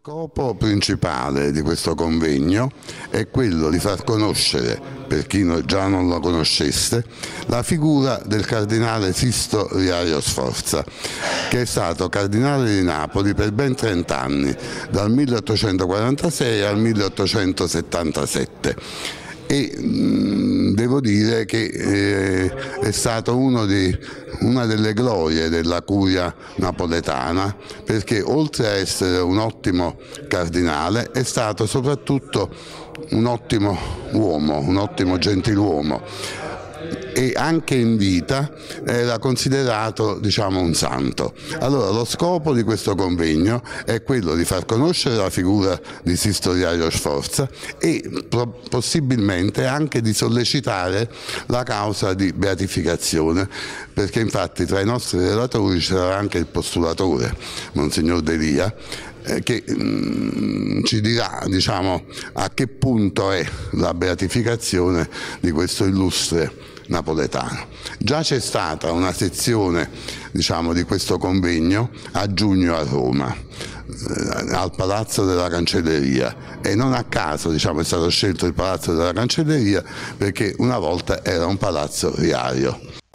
Scopo principale di questo convegno è quello di far conoscere, per chi già non lo conoscesse, la figura del cardinale Sisto Riario Sforza, che è stato cardinale di Napoli per ben 30 anni, dal 1846 al 1877. E devo dire che è stato una delle glorie della curia napoletana, perché oltre a essere un ottimo cardinale è stato soprattutto un ottimo uomo, un ottimo gentiluomo, e anche in vita era considerato, diciamo, un santo. Allora lo scopo di questo convegno è quello di far conoscere la figura di Sisto Riario Sforza e possibilmente anche di sollecitare la causa di beatificazione, perché infatti tra i nostri relatori c'era anche il postulatore, Monsignor Delia, che ci dirà, diciamo, a che punto è la beatificazione di questo illustre napoletano. Già c'è stata una sezione, diciamo, di questo convegno a giugno a Roma, al Palazzo della Cancelleria, e non a caso, diciamo, è stato scelto il Palazzo della Cancelleria perché una volta era un palazzo riario.